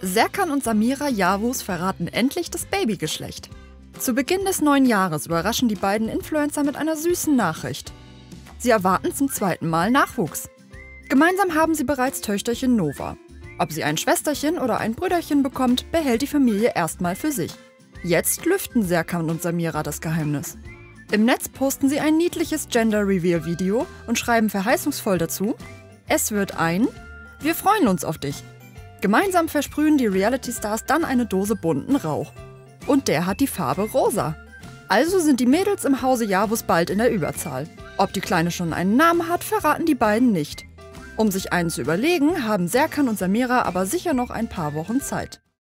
Serkan und Samira Yavuz verraten endlich das Babygeschlecht. Zu Beginn des neuen Jahres überraschen die beiden Influencer mit einer süßen Nachricht. Sie erwarten zum zweiten Mal Nachwuchs. Gemeinsam haben sie bereits Töchterchen Nova. Ob sie ein Schwesterchen oder ein Brüderchen bekommt, behält die Familie erstmal für sich. Jetzt lüften Serkan und Samira das Geheimnis. Im Netz posten sie ein niedliches Gender-Reveal-Video und schreiben verheißungsvoll dazu: Es wird ein Wir freuen uns auf dich. Gemeinsam versprühen die Reality-Stars dann eine Dose bunten Rauch. Und der hat die Farbe rosa. Also sind die Mädels im Hause Yavuz bald in der Überzahl. Ob die Kleine schon einen Namen hat, verraten die beiden nicht. Um sich einen zu überlegen, haben Serkan und Samira aber sicher noch ein paar Wochen Zeit.